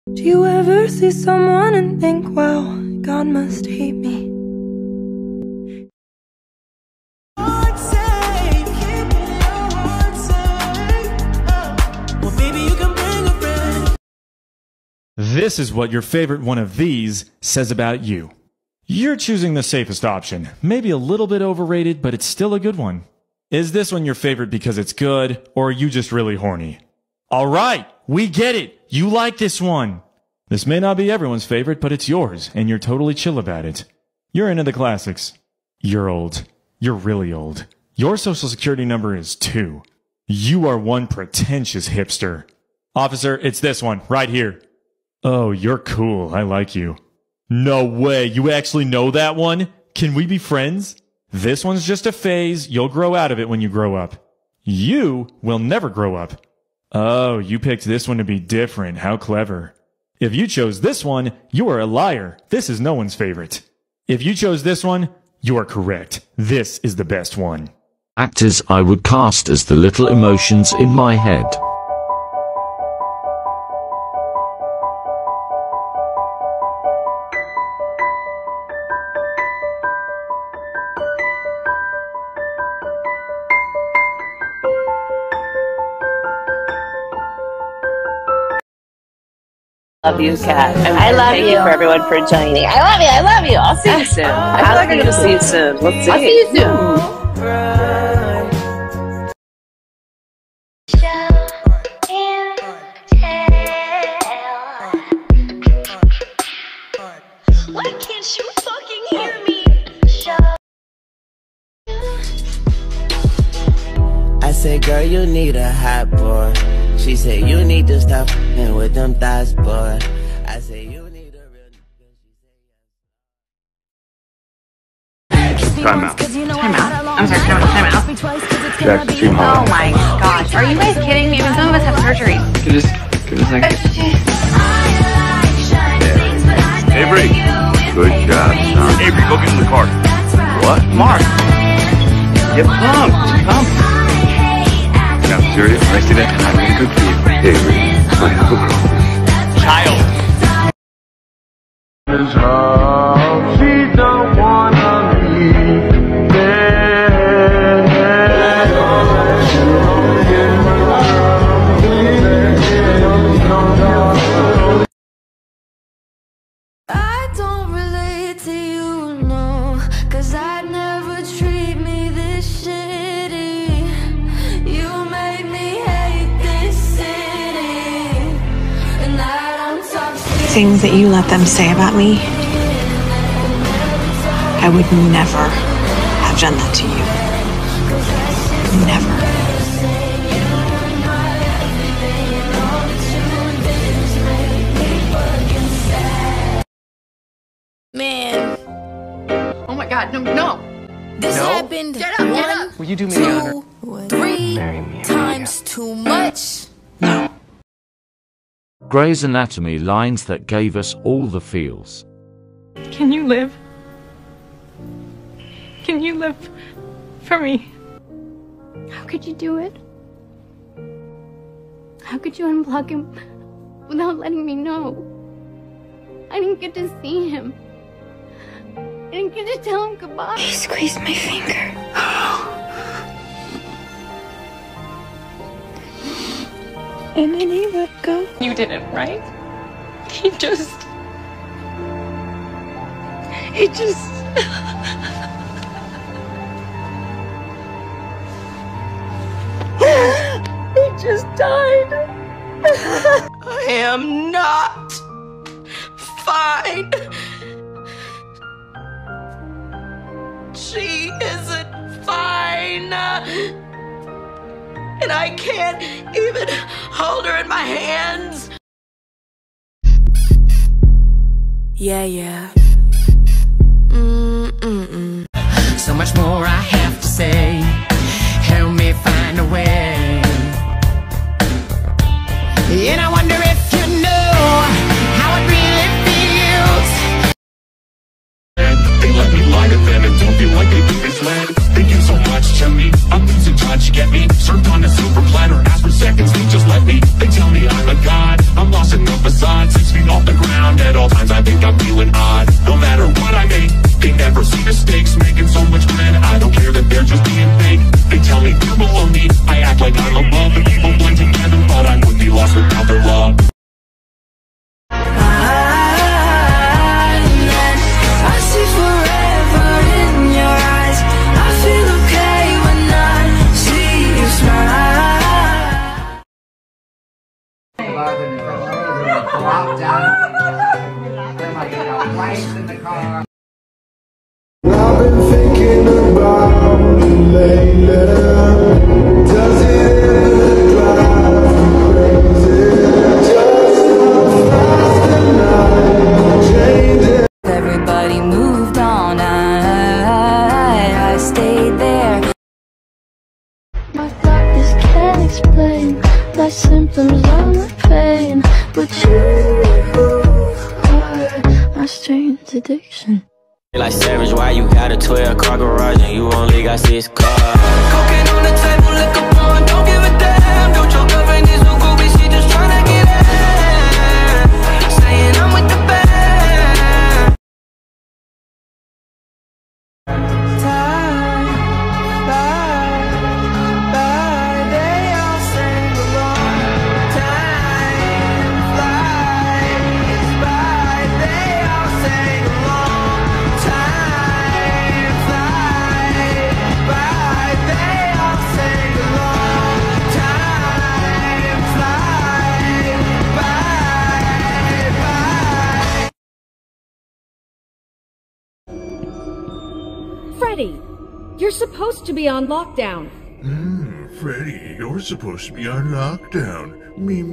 Do you ever see someone and think, wow, God must hate me? This is what your favorite one of these says about you. You're choosing the safest option. Maybe a little bit overrated, but it's still a good one. Is this one your favorite because it's good, or are you just really horny? Alright, we get it. You like this one. This may not be everyone's favorite, but it's yours, and you're totally chill about it. You're into the classics. You're old. You're really old. Your social security number is 2. You are one pretentious hipster. Officer, it's this one, right here. Oh, you're cool. I like you. No way. You actually know that one? Can we be friends? This one's just a phase. You'll grow out of it when you grow up. You will never grow up. Oh, you picked this one to be different. How clever. If you chose this one, you are a liar. This is no one's favorite. If you chose this one, you are correct. This is the best one. Actors I would cast as the little emotions in my head. Love you, Kat. I love you. Thank you for everyone for joining. I love you. I love you. I'll see you soon. I feel like I'm going to see you soon. Let's see. I'll see you soon. Why can't you fucking hear me? I said, girl, you need a hot boy. She said, you need to stop f***ing with them thighs, boy. I said, you need a real... Time out. Time out? I'm sorry, time out. That's too hot. Oh my gosh. Are you guys kidding me? I mean, some of us have surgery. Give us a second. Avery. Good job, son. Avery, go get in the car. What? Mark. Get pumped. Pumped. Now, serious? I see that. I'm gonna cook for you. Avery, I have a girl. Child. She don't wanna leave I don't relate to you, no, 'cause I'd never treat me this shitty. You made me hate this city, and I don't talk shit. Things that you let them say about me, I would never have done that to you. Never. Man, Oh my god, no. this No? happened Get up. Will you do me the honor? 2, 3 Marry me. times too much. No. Grey's Anatomy lines that gave us all the feels. Can you live? Can you live for me? How could you do it? How could you unplug him without letting me know? I didn't get to see him. I didn't get to tell him goodbye. He squeezed my finger. And then he let go. You didn't, right? He just... He just... he just died. I am not fine. She isn't fine. And I can't even hold her in my hands. Yeah. So much more I have to say. Help me find a way. And I wonder if you know how it really feels. They let me lie to them and don't feel like they do this land. Thank you so much to me. I'm losing touch, get me served on a silver platter. Ask for seconds, they just let me. They tell me I'm a god. I'm lost in the facade. 6 feet Foresee mistakes, making so much bread. I don't care that they're just being fake. They tell me they're below me. I act like I'm above. The people blend together, but I would be lost without their love. I see forever in your eyes. I feel okay when I see you smile. I've been thinking about you lately. Does it ever drive you crazy? Just how fast the night changes. Everybody moved on, I stayed there. My doctors can't explain the symptoms of my pain, but you are my strange addiction. Like Savage, why you got a 12-car garage and you only got 6 cars? Cocaine on the table, liquor pouring, don't give a damn. Don't your girlfriend is so goofy, she just tryna get in. Saying I'm with the band. Time flies by, they all sing along. Time flies by, they all sing along. Time flies by, they all sing along. Time flies by. Freddy, you're supposed to be on lockdown. Freddy, you're supposed to be on lockdown. Me.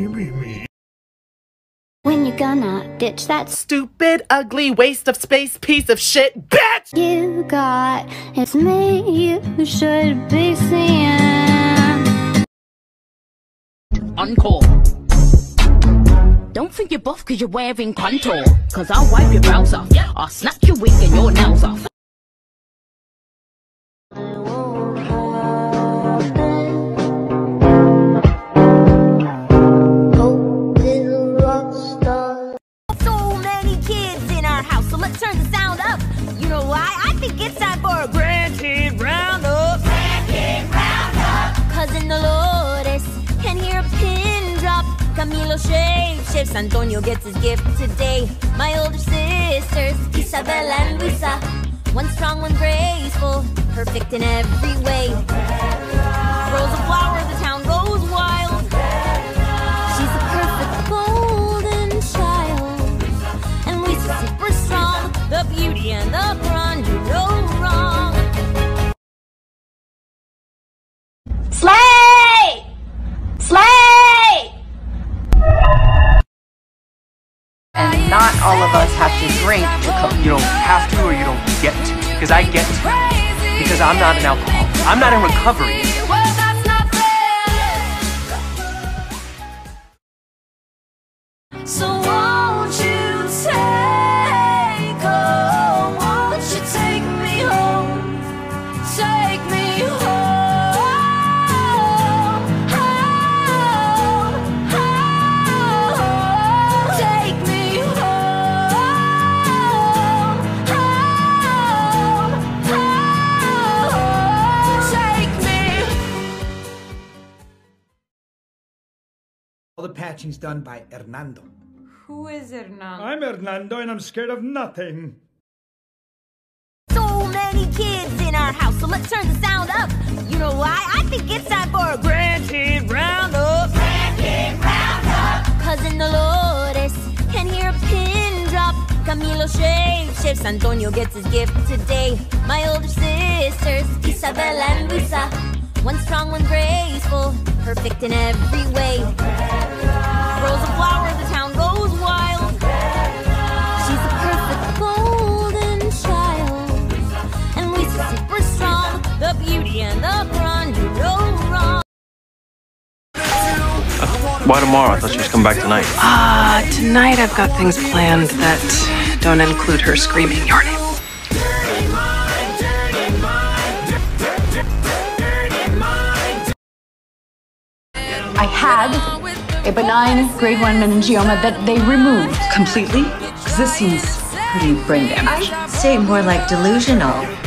When you gonna ditch that stupid, ugly waste of space piece of shit, bitch? You got, it's me you should be seeing. Encore. Don't think you're buff cause you're wearing contour. Cause I'll wipe your brows off. I'll snap your wig and your nails off. So many kids in our house, so let's turn the sound up. You know why? I think it's time for a grandkid roundup. Grandkid roundup. Cause in the Lourdes can hear a pin drop. Camilo shapeshifts, Antonio gets his gift today. My older sisters, Isabella and Luisa, one strong, one graceful, perfect in every way. Grows a flower, the town goes wild. She's a perfect golden child, and Luisa's super strong. The beauty and the brawn do no wrong. Slay! Slay! And not all of us have to drink to cope. You don't have to or you don't get to. Because I get to. Because I'm not an alcoholic. I'm not in recovery. So won't you take home? Won't you take me home? Take me home, home, home. Take me home, home, home. Take me. All the patching's done by Hernando. Who is Hernando? I'm Hernando and I'm scared of nothing. So many kids in our house, so let's turn the sound up. You know why? I think it's time for a grandkid roundup. Grandkid roundup. Cause in the Lourdes can hear a pin drop. Camilo shapeshifts, Antonio gets his gift today. My older sisters, Isabella and Luisa, one strong, one graceful, perfect in every way. Grows a flower, the town goes wild. She's a perfect golden child, and Luisa's super strong. The beauty and the brawn do no wrong. Why tomorrow? I thought she was coming back tonight. Tonight I've got things planned that don't include her screaming your name. I had a benign grade 1 meningioma that they removed completely, because this seems Or do you bring them? I'd say more like delusional.